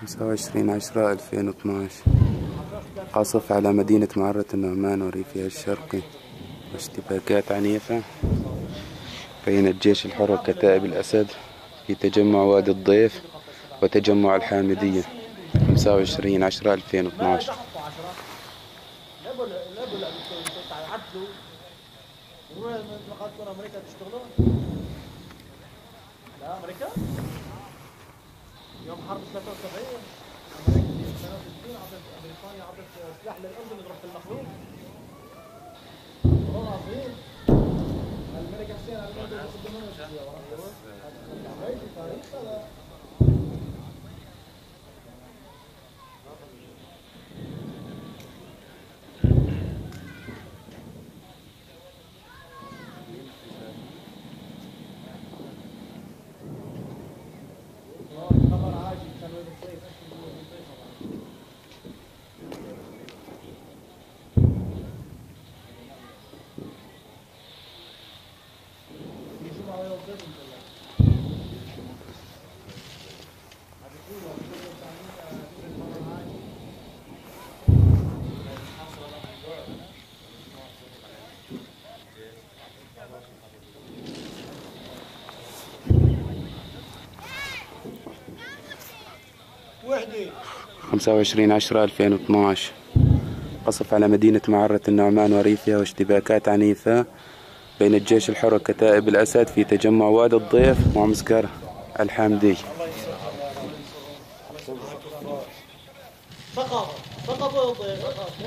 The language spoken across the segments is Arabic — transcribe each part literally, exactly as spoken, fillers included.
خمسة وعشرين عشرة ألفين واثناعش. قصف على مدينة معرة النعمان وريفها الشرقي، واشتباكات عنيفة بين الجيش الحر وكتائب الأسد في تجمع وادي الضيف وتجمع الحامدية. خمسة وعشرين عشرة ألفين واثناعش. لا امريكا يوم حرب ثلاثة وسبعين امريكا ثلاثة وستين عطت بريطانيا عطت سلاح للاردن يضرب في المخلوق. والله العظيم الملك حسين على الاردن يقدمون الجزيره هاي تاريخ هذا. خبر عاجل كان وين الضيف خمسة وعشرين عشرة ألفين واثناعش. قصف على مدينة معرة النعمان وريفها واشتباكات عنيفة بين الجيش الحر وكتائب الأسد في تجمع وادي الضيف ومعسكر الحامدي. سقط سقطوا الضيف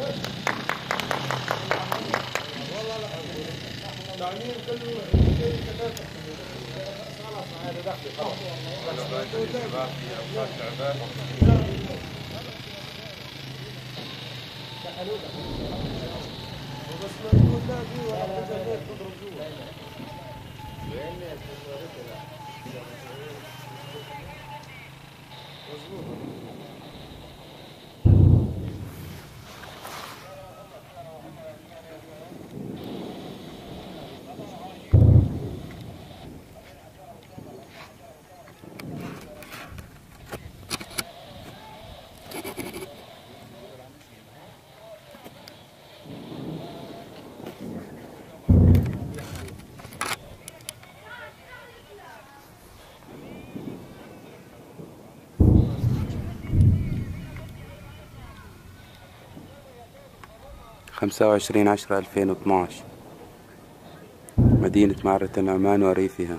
خمسة وعشرين عشرة ألفين واثناعش. مدينة معرة النعمان وريفها.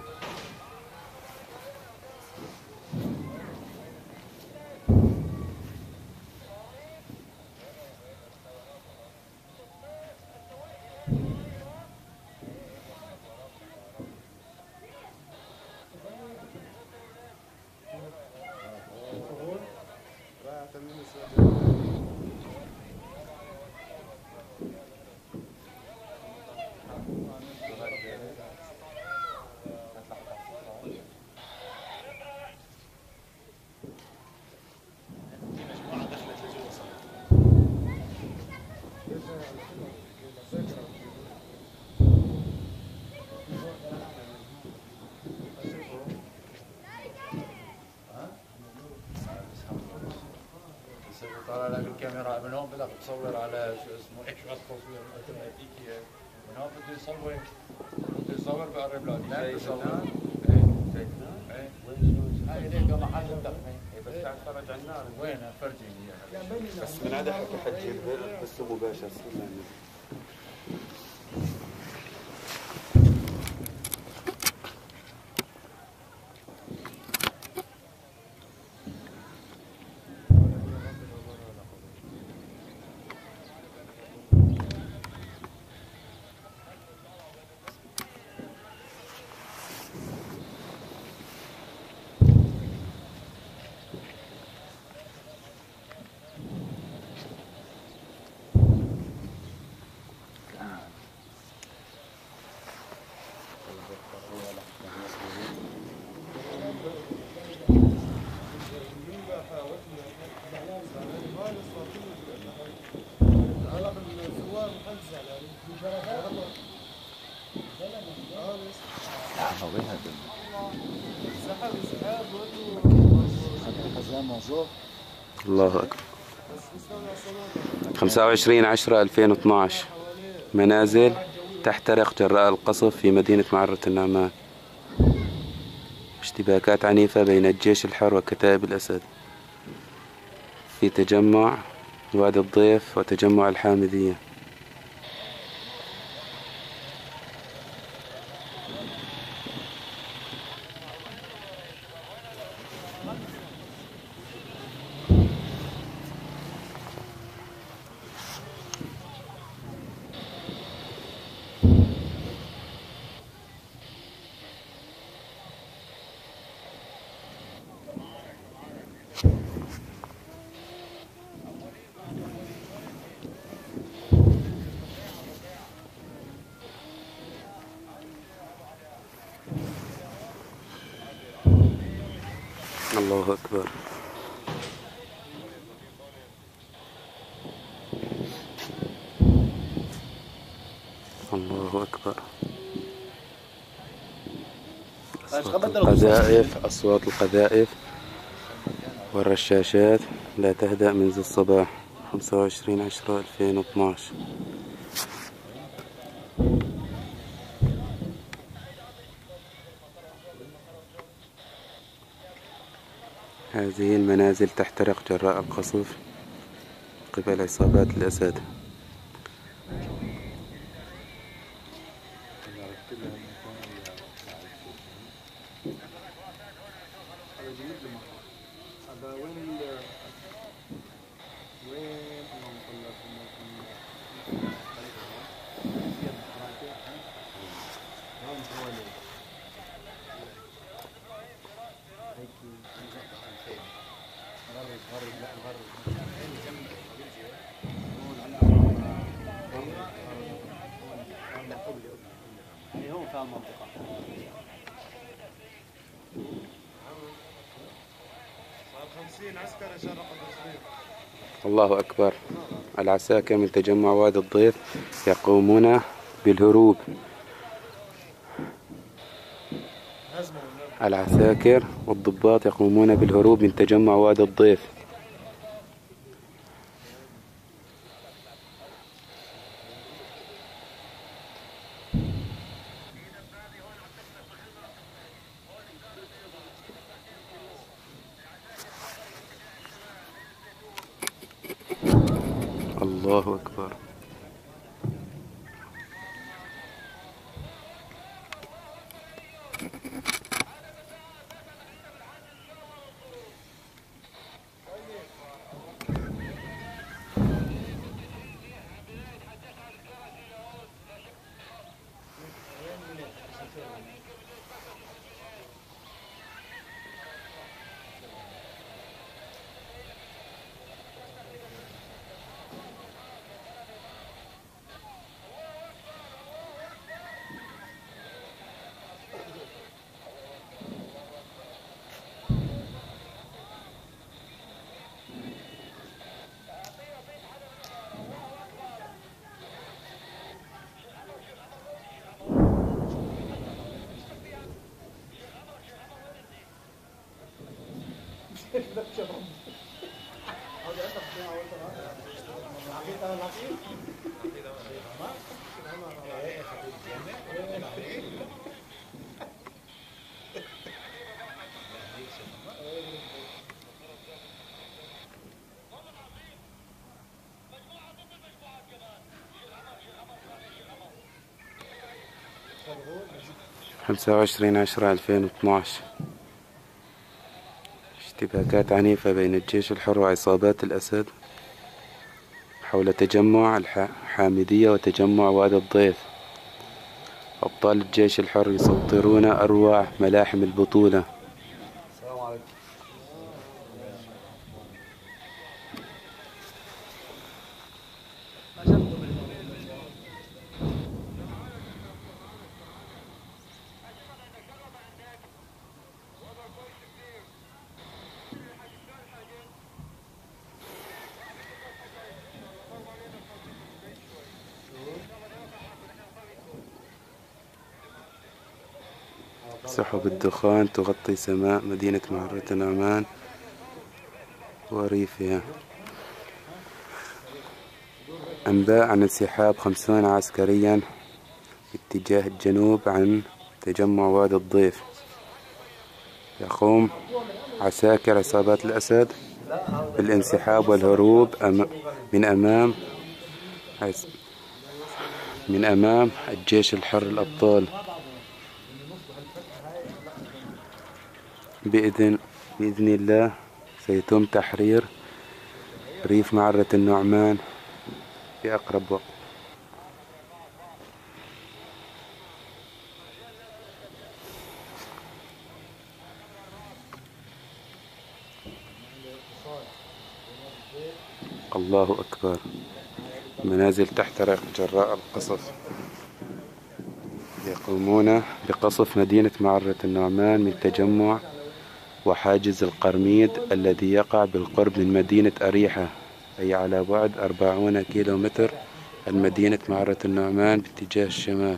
طالع لك الكاميرا من هون بدك تصور على شو اسمه ايش التصوير الاوتوماتيكي من هون بده يصور بده يصور بقرب لك لا بصور ايه ايه وين هاي هيك محل الدخنه بس تعال تفرج على النار وين فرجيني اياها بس من هذا حكي حجي بس مباشر. حزام موظوف الله أكبر. خمسة وعشرين عشرة ألفين واثناعش منازل تحترق جراء القصف في مدينة معرة النعمان. اشتباكات عنيفة بين الجيش الحر وكتائب الأسد في تجمع وادي الضيف وتجمع الحامدية. الله أكبر. الله أكبر. أصوات القذائف أصوات القذائف والرشاشات لا تهدأ منذ الصباح. خمسة وعشرين عشرة ألفين واثناعش. هذه المنازل تحترق جراء القصف قبل عصابات الأسد. الله أكبر. العساكر من تجمع وادي الضيف يقومون بالهروب. العساكر والضباط يقومون بالهروب من تجمع وادي الضيف. الله أكبر. خمسة وعشرين عشرة ألفين واثناعش اشتباكات عنيفة بين الجيش الحر وعصابات الأسد حول تجمع الحامدية وتجمع وادي الضيف. أبطال الجيش الحر يسطرون أروع ملاحم البطولة. السلام عليكم. سحب الدخان تغطي سماء مدينة معرة النعمان وريفها. أنباء عن انسحاب خمسون عسكريا باتجاه الجنوب عن تجمع وادي الضيف. يقوم عساكر عصابات الأسد بالانسحاب والهروب من أمام من أمام الجيش الحر الأبطال. بإذن بإذن الله سيتم تحرير ريف معرة النعمان في أقرب وقت. الله أكبر. المنازل تحترق جراء القصف. يقومون بقصف مدينة معرة النعمان من تجمع وحاجز القرميد الذي يقع بالقرب من مدينة أريحة، أي على بعد أربعون كيلو متر عن مدينة معرة النعمان باتجاه الشمال.